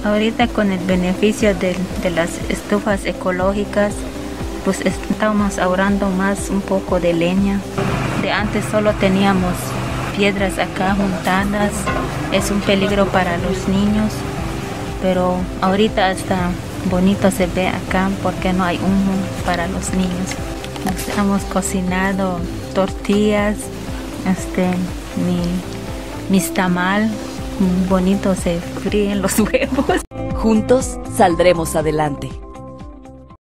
Ahorita con el beneficio de las estufas ecológicas, pues estamos ahorrando más un poco de leña. De antes solo teníamos piedras acá juntadas, es un peligro para los niños, pero ahorita hasta bonito se ve acá porque no hay humo para los niños. Nos hemos cocinado tortillas, mis tamal, bonito se fríen los huevos. Juntos saldremos adelante.